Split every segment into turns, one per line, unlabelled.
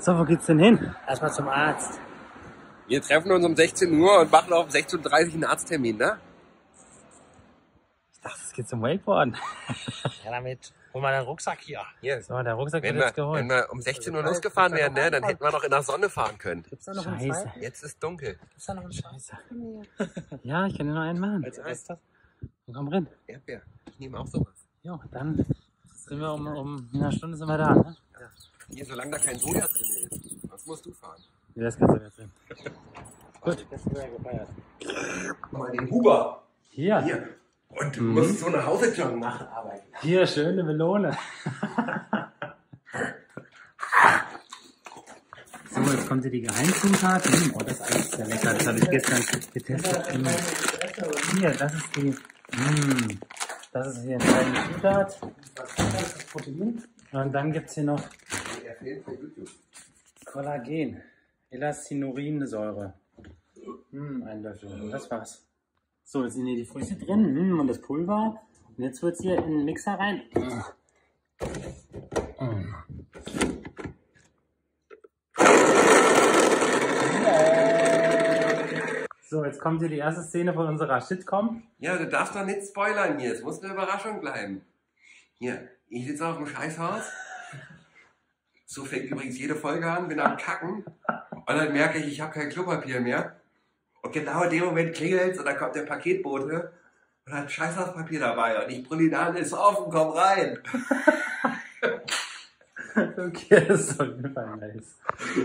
So, wo geht's denn hin?
Erstmal zum Arzt.
Wir treffen uns um 16 Uhr und machen auf 16:30 Uhr einen Arzttermin, ne?
Ich dachte, es geht zum Wakeboarden.
Ja, damit hol mal den Rucksack hier.
Hier.
So, der Rucksack wird
Wenn
jetzt geholt.
wir um 16 Uhr losgefahren wären, ne, dann hätten wir noch in der Sonne fahren können.
Gibt's da noch einen
Scheiße.
zweiten?
Jetzt ist dunkel.
Gibt's da noch einen
Scheiße. Ja, ich kann dir noch einen machen.
Was ist das?
Dann komm rein.
Erdbeer. Ich nehme auch sowas.
Jo, dann sind wir um einer Stunde sind wir da, ne?
Hier, solange da kein Soja drin ist. Was musst du fahren?
Ja, das kannst du jetzt drin.
Gut. Das ist sehr gefeiert.
Guck mal, den Huber.
Hier.
Hier. Und du musst so nach Hause joggen nach der Arbeit.
Hier, schöne Melone. So, jetzt kommt hier die Geheimzutat. Oh, das ist eigentlich sehr lecker. Das habe ich gestern getestet. Hier, das ist die. Das ist hier eine kleine Zutat. Das Protein. Und dann gibt es hier noch Kollagen. Elastinorinsäure. Ein Löffel. Und das war's. So, jetzt sind hier die Früchte drin und das Pulver. Und jetzt wird es hier in den Mixer rein. So, jetzt kommt hier die erste Szene von unserer Shitcom.
Ja, du darfst doch nicht spoilern hier. Es muss eine Überraschung bleiben. Hier, ich sitze auf dem Scheißhaus. So fängt übrigens jede Folge an, bin am Kacken. Und dann merke ich habe kein Klopapier mehr. Und genau in dem Moment klingelt und dann kommt der Paketbote und hat Scheißhauspapier dabei. Und ich brülle ihn an, ist offen, komm rein.
Okay, das ist auf jeden Fall nice.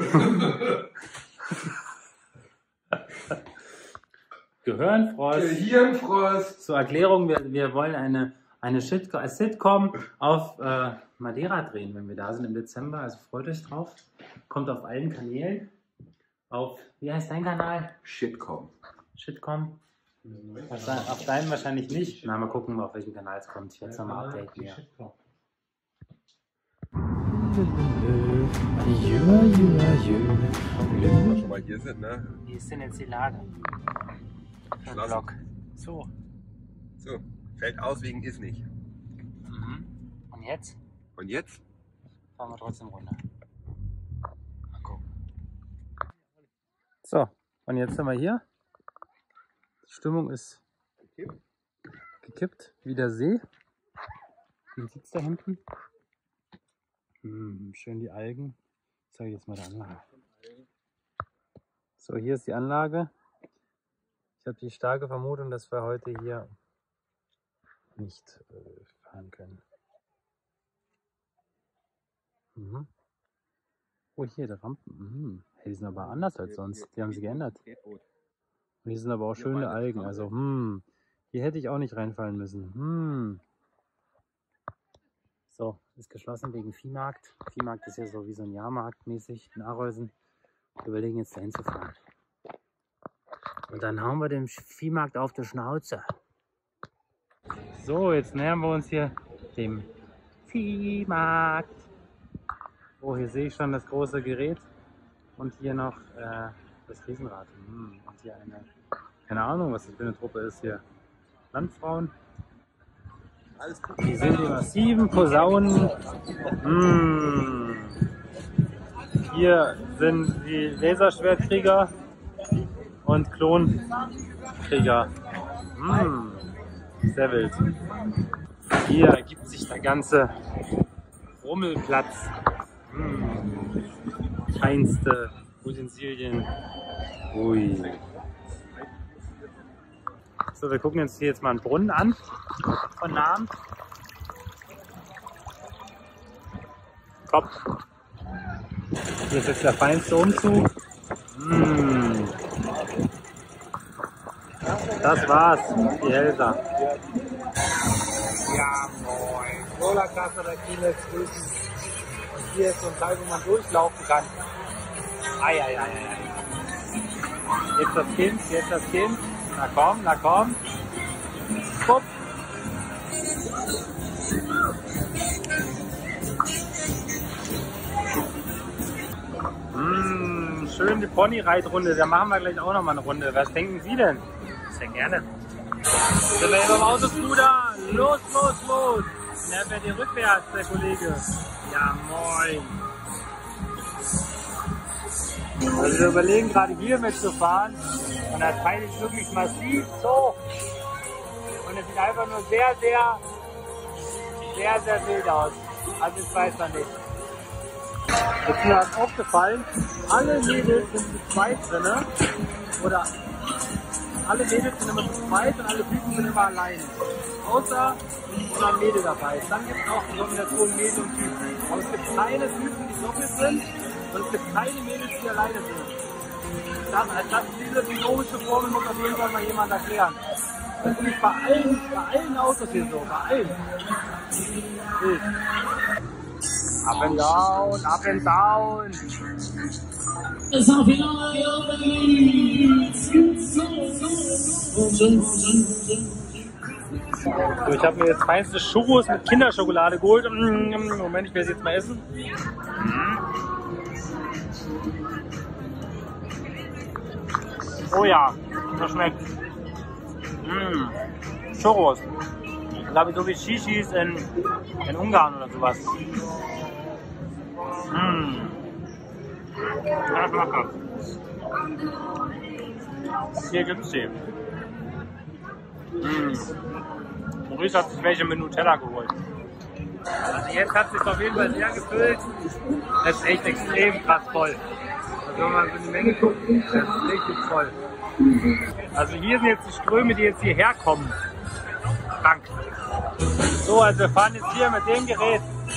Gehirnfrost.
Gehirnfrost.
Zur Erklärung, wir wollen eine Sitcom auf Madeira drehen, wenn wir da sind im Dezember. Also freut euch drauf. Kommt auf allen Kanälen. Auf, wie heißt dein Kanal?
Shitcom.
Shitcom. Auf deinem wahrscheinlich nicht. Na, mal gucken, auf welchen Kanal es kommt. Ich werde es nochmal updaten. Ja.
Wenn wir schon mal hier sind, ne?
Wie ist denn jetzt die Lage?
Schlossen.
Block. So.
So, fällt aus wegen ist nicht.
Und jetzt
Und jetzt?
fahren wir trotzdem runter. Mal gucken. So, und jetzt sind wir hier. Die Stimmung ist gekippt, wie der See. Wie sieht es da hinten? Schön die Algen. Ich zeige jetzt mal die Anlage. So, hier ist die Anlage. Ich habe die starke Vermutung, dass wir heute hier nicht fahren können. Oh, hier, die Rampen. Hey, die sind aber anders als sonst. Die haben sie geändert. Und hier sind aber auch schöne Algen. Also, hier hätte ich auch nicht reinfallen müssen. So, ist geschlossen wegen Viehmarkt. Viehmarkt ist ja so wie so ein Jahrmarkt mäßig in Arolsen. Wir überlegen jetzt dahin zu fahren. Und dann hauen wir den Viehmarkt auf die Schnauze. So, jetzt nähern wir uns hier dem Viehmarkt. Oh, hier sehe ich schon das große Gerät. Und hier noch das Riesenrad. Und hier keine Ahnung, was das für eine Truppe ist hier. Landfrauen. Die sind die massiven Posaunen. Hier sind die Laserschwertkrieger und Klonkrieger. Sehr wild. Hier ergibt sich der ganze Rummelplatz. Feinste Utensilien. Ui. So, wir gucken uns hier jetzt mal einen Brunnen an. Von Namen. Kopf. Hier ist jetzt der feinste Umzug. Das war's, die Hälser.
Ja, moin. Rollerklasse der Kiel grüßen. Und hier ist so ein Teil, wo man durchlaufen kann. Eieieiei.
Jetzt das Kind. Na komm. Hopp. Schön die Pony-Reitrunde. Da machen wir gleich auch noch mal eine Runde. Was denken Sie denn?
Sehr gerne.
Sind wir hier beim Autoscooter? Los! Der fährt hier rückwärts, der Kollege. Ja, moin. Also wir überlegen gerade hier mitzufahren und das Teil ist wirklich massiv so. Und es sieht einfach nur sehr wild aus. Also ich weiß noch nicht. Jetzt ist mir das aufgefallen, alle Mädels sind zu zweit drin, oder alle Mädels sind immer zu zweit und alle Typen sind immer alleine. Außer es ein Mädel dabei. Dann gibt es auch die Kombination Mädel und Typen. Aber es gibt keine Typen, die doppelt sind und es gibt keine Mädels, die alleine sind. Diese biologische Formel muss auf jeden Fall mal jemand erklären. Das ist nicht bei allen Autos hier so, bei allen. Up and down, up and down. So, ich habe mir jetzt feinste Churros mit Kinderschokolade geholt. Moment, ich werde sie jetzt mal essen. Oh ja, das schmeckt. Churros. Glaube ich so wie Shishis in Ungarn oder sowas. Ja, lecker. Hier gibt's die. Maurice hat sich welche mit Nutella geholt. Also jetzt hat sich auf jeden Fall sehr gefüllt. Das ist echt extrem krass voll. Also wenn man so eine Menge guckt, das ist richtig voll. Also hier sind jetzt die Ströme, die jetzt hierher kommen. Krank. So, also wir fahren jetzt hier mit dem Gerät.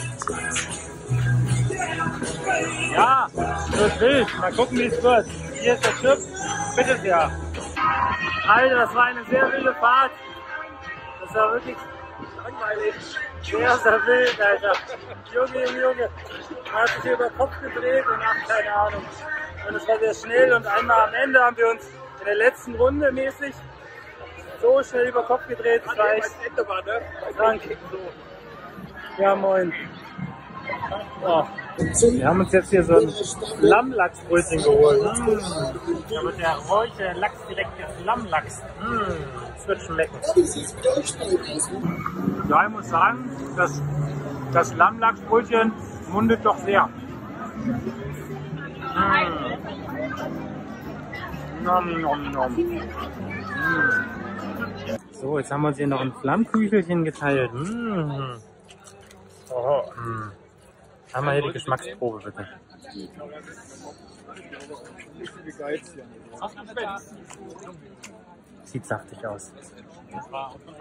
Ja, es wird wild. Mal gucken, wie es wird. Hier ist der Chip. Bitte sehr. Alter, das war eine sehr wilde Fahrt. Das war wirklich langweilig. Sehr wild, Alter. Junge. Man hat sich hier über den Kopf gedreht und ach, keine Ahnung. Und es war sehr schnell und einmal am Ende haben wir uns in der letzten Runde mäßig so schnell über den Kopf gedreht. Das war echt krank. Ja, moin. Oh. Wir haben uns jetzt hier so ein Lammlachsbrötchen geholt. Da wird der räuche Lachs direkt ins Lammlachs. Das wird schmecken. Ja, ich muss sagen, das Lammlachsbrötchen mundet doch sehr. So, jetzt haben wir uns hier noch ein Flammküchelchen geteilt. Einmal hier die Geschmacksprobe, bitte. Sieht saftig aus.